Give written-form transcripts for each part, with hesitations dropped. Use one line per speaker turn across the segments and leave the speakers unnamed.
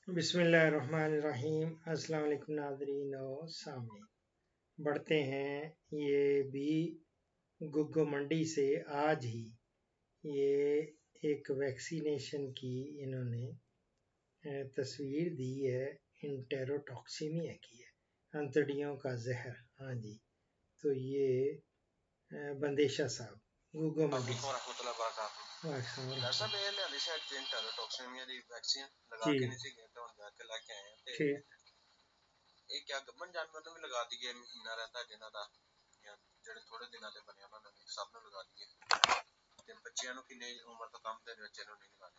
बिस्मिल्लाहिर्रहमानिर्रहीम। अस्सलाम वालेकुम नाज़रीन और सामीन। बढ़ते हैं ये भी गुग्गो मंडी से। आज ही ये एक वैक्सीनेशन की इन्होंने तस्वीर दी है। इंटेरोटॉक्सीमिया की है, अंतड़ियों का जहर। हाँ जी, तो ये बंदेशा साहब गुग्गो मंडी से।
डॉक्टर साहब ये लियाली शायद इंटेरोटॉक्सीमिया दी वैक्सीन लगा
जी
के नहीं सी गए तो हम जाके लेके आए हैं ते
ठीक।
ये क्या गब्बन जानवर ਨੂੰ ਵੀ ਲਗਾ ਦਈਏ ਮਹੀਨਾ ਰਹਿੰਦਾ ਜਿਨ੍ਹਾਂ ਦਾ ਜਾਂ ਜਿਹੜੇ ਥੋੜੇ ਦਿਨਾਂ ਦੇ ਬਣੇ ਉਹਨਾਂ ਨੂੰ ਵੀ ਸਭ ਨੂੰ ਲਗਾ ਦਈਏ ਤੇ ਬੱਚਿਆਂ ਨੂੰ ਕਿੰਨੇ ਉਮਰ ਤੋਂ ਕਮ ਦੇ ਬੱਚੇ ਨੂੰ ਨਹੀਂ ਲਗਾਣੀ।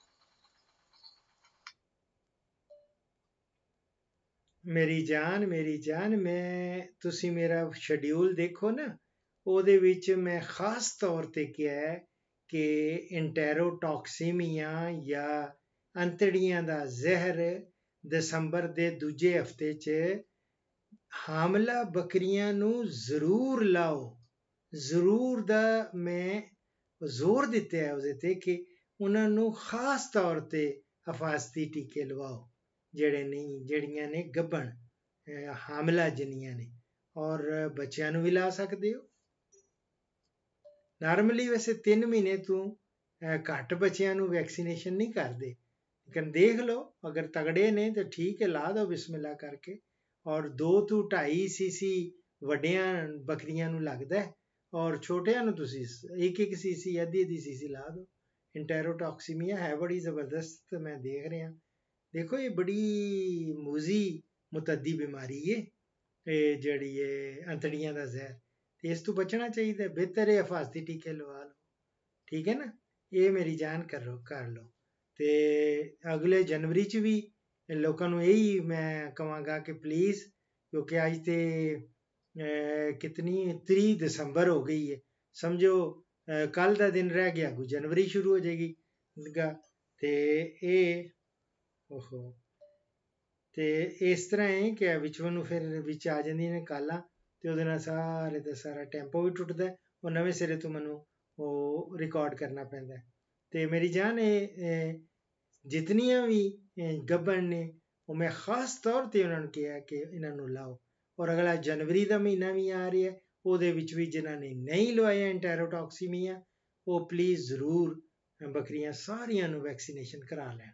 ਮੇਰੀ ਜਾਨ ਮੈਂ ਤੁਸੀਂ ਮੇਰਾ ਸ਼ਡਿਊਲ ਦੇਖੋ ਨਾ, ਉਹਦੇ ਵਿੱਚ ਮੈਂ ਖਾਸ ਤੌਰ ਤੇ ਕਿਹਾ ਹੈ ਕਿ ਇੰਟੈਰੋਟੌਕਸੀਮੀਆ ਜਾਂ ਅੰਤੜੀਆਂ ਦਾ ਜ਼ਹਿਰ ਦਸੰਬਰ ਦੇ ਦੂਜੇ ਹਫਤੇ 'ਚ ਹਾਮਲਾ ਬੱਕਰੀਆਂ ਨੂੰ ਜ਼ਰੂਰ ਲਾਓ। ਜ਼ਰੂਰ ਦਾ ਮੈਂ ਜ਼ੋਰ ਦਿੱਤਾ ਹੈ ਉਹਦੇ ਤੇ ਕਿ ਉਹਨਾਂ ਨੂੰ ਖਾਸ ਤੌਰ ਤੇ ਹਿਫਾਜ਼ਤੀ ਟੀਕੇ ਲਵਾਓ ਜਿਹੜੀਆਂ ਨੇ ਗੱਭਣ ਹਾਮਲਾ ਜਨੀਆਂ ਨੇ, ਔਰ ਬੱਚਿਆਂ ਨੂੰ ਵੀ ਲਾ ਸਕਦੇ ਹੋ। ਨਾਰਮਲੀ ਵੈਸੇ 3 ਮਹੀਨੇ ਤੋਂ ਘੱਟ ਬੱਚਿਆਂ ਨੂੰ ਵੈਕਸੀਨੇਸ਼ਨ ਨਹੀਂ ਕਰਦੇ, ਲੇਕਿਨ ਦੇਖ ਲਓ ਅਗਰ ਤਗੜੇ ਨੇ ਤਾਂ ਠੀਕ ਹੈ, ਲਾ ਦਿਓ ਬਿਸਮਿਲ੍ਲਾ ਕਰਕੇ। ਔਰ 2 ਤੋਂ 2.5 ਸੀਸੀ ਵੱਡਿਆਂ ਬੱਕਰੀਆਂ ਨੂੰ ਲੱਗਦਾ ਹੈ, ਔਰ ਛੋਟਿਆਂ ਨੂੰ ਤੁਸੀਂ 1-1 ਸੀਸੀ ਅੱਧੀ ਸੀਸੀ ਲਾ ਦਿਓ। ਇੰਟੈਰੋਟੌਕਸੀਮੀਆ ਹੈ ਬੜੀ ਜ਼ਬਰਦਸਤ, ਮੈਂ ਦੇਖ ਰਿਹਾ। ਦੇਖੋ ਇਹ ਬੜੀ ਮੂਜ਼ੀ ਮੁਤੱਦੀ ਬਿਮਾਰੀ ਹੈ, ਇਹ ਜਿਹੜੀ ਹੈ ਅੰਤੜੀਆਂ ਦਾ ਜ਼ਹਿਰ, ਤੇ ਇਸ ਤੋਂ ਬਚਣਾ ਚਾਹੀਦਾ। ਬਿਹਤਰ ਹੈ ਹਿਫਾਜ਼ਤੀ ਟੀਕੇ ਲਵਾ ਲਓ, ਠੀਕ ਹੈ ਨਾ। ਇਹ ਮੇਰੀ ਜਾਨ ਕਰ ਲਓ। ਤੇ ਅਗਲੇ ਜਨਵਰੀ 'ਚ ਵੀ ਲੋਕਾਂ ਨੂੰ ਇਹੀ ਮੈਂ ਕਹਾਂਗਾ ਕਿ ਪਲੀਜ਼, ਕਿਉਂਕਿ ਅੱਜ ਤੇ ਕਿਤਨੀ 30 ਦਸੰਬਰ ਹੋ ਗਈ ਹੈ, ਸਮਝੋ ਕੱਲ ਦਾ ਦਿਨ ਰਹਿ ਗਿਆ, ਕੋਈ ਜਨਵਰੀ ਸ਼ੁਰੂ ਹੋ ਜਾਏਗੀ। ਤੇ ਇਹ ਓਹੋ, ਤੇ ਇਸ ਤਰ੍ਹਾਂ ਹੈ ਕਿ ਵਿੱਚ ਨੂੰ ਫਿਰ ਵਿੱਚ ਆ ਜਾਂਦੀਆਂ ਨੇ ਕਾਲਾਂ, ਤੇ ਉਹਦੇ ਨਾਲ ਸਾਰੇ ਦਾ ਸਾਰਾ ਟੈਂਪੋ ਵੀ ਟੁੱਟਦਾ, ਉਹ ਨਵੇਂ ਸਿਰੇ ਤੋਂ ਮੈਨੂੰ ਉਹ ਰਿਕਾਰਡ ਕਰਨਾ ਪੈਂਦਾ। ਤੇ ਮੇਰੀ ਜਾਨ ਇਹ ਜਿਤਨੀਆਂ ਵੀ ਗੱਭਣ ਨੇ ਉਹ ਮੈਂ ਖਾਸ ਤੌਰ ਤੇ ਉਹਨਾਂ ਨੂੰ ਕਿਹਾ ਕਿ ਇਹਨਾਂ ਨੂੰ ਲਾਓ। ਔਰ ਅਗਲਾ ਜਨਵਰੀ ਦਾ ਮਹੀਨਾ ਵੀ ਆ ਰਿਹਾ, ਉਹਦੇ ਵਿੱਚ ਵੀ ਜਿਨ੍ਹਾਂ ਨੇ ਨਹੀਂ ਲਵਾਇਆ ਇੰਟੈਰੋਟੌਕਸੀਮੀਆ, ਉਹ ਪਲੀਜ਼ ਜ਼ਰੂਰ ਬੱਕਰੀਆਂ ਸਾਰੀਆਂ ਨੂੰ ਵੈਕਸੀਨੇਸ਼ਨ ਕਰਾ ਲੈਣ,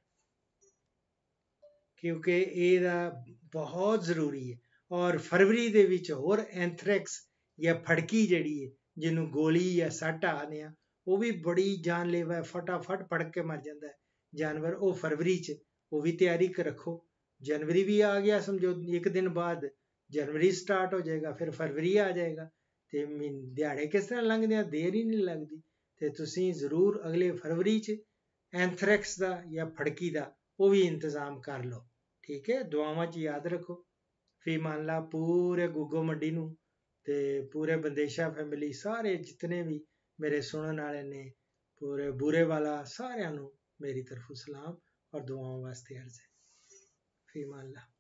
ਕਿਉਂਕਿ ਇਹਦਾ ਬਹੁਤ ਜ਼ਰੂਰੀ ਹੈ। ਔਰ ਫਰਵਰੀ ਦੇ ਵਿੱਚ ਹੋਰ ਐਂਥਰੈਕਸ ਜਾਂ ਫੜਕੀ ਜਿਹੜੀ ਹੈ, ਜਿਹਨੂੰ ਗੋਲੀ ਜਾਂ ਸੱਟ ਆਖਦੇ ਆ, ਉਹ ਵੀ ਬੜੀ ਜਾਨਲੇਵਾ ਹੈ, ਫਟਾਫਟ ਫੜਕ ਕੇ ਮਰ ਜਾਂਦਾ ਹੈ ਜਾਨਵਰ। ਉਹ ਫਰਵਰੀ 'ਚ ਉਹ ਵੀ ਤਿਆਰੀ ਰੱਖੋ। ਜਨਵਰੀ ਵੀ ਆ ਗਿਆ, ਸਮਝੋ 1 ਦਿਨ ਬਾਅਦ ਜਨਵਰੀ ਸਟਾਰਟ ਹੋ ਜਾਏਗਾ, ਫਿਰ ਫਰਵਰੀ ਆ ਜਾਏਗਾ, ਤੇ ਦਿਹਾੜੇ ਕਿਸ ਤਰ੍ਹਾਂ ਲੰਘਦੇ ਆ, ਦੇਰ ਹੀ ਨਹੀਂ ਲੱਗਦੀ। ਤੇ ਤੁਸੀਂ ਜ਼ਰੂਰ ਅਗਲੇ ਫਰਵਰੀ 'ਚ ਐਂਥਰੈਕਸ ਦਾ ਜਾਂ ਫੜਕੀ ਦਾ ਉਹ ਵੀ ਇੰਤਜ਼ਾਮ ਕਰ ਲਓ, ਠੀਕ ਹੈ। ਦੁਆਵਾਂ 'ਚ ਯਾਦ ਰੱਖੋ। ਫੀ ਮੰਨ ਲਾ ਪੂਰੇ ਗੁੱਗੋ ਮੰਡੀ ਨੂੰ ਤੇ ਪੂਰੇ ਬੰਦੇਸ਼ਾ ਫੈਮਿਲੀ, ਸਾਰੇ ਜਿਤਨੇ ਵੀ ਮੇਰੇ ਸੁਣਨ ਵਾਲੇ ਨੇ, ਪੂਰੇ ਬੂਰੇ ਵਾਲਾ, ਸਾਰਿਆਂ ਨੂੰ ਮੇਰੀ ਤਰਫੋਂ ਸਲਾਮ ਔਰ ਦੁਆਵਾਂ ਵਾਸਤੇ ਅਰਜ਼ ਹੈ। ਫੀ ਮੰਨ ਲਾ।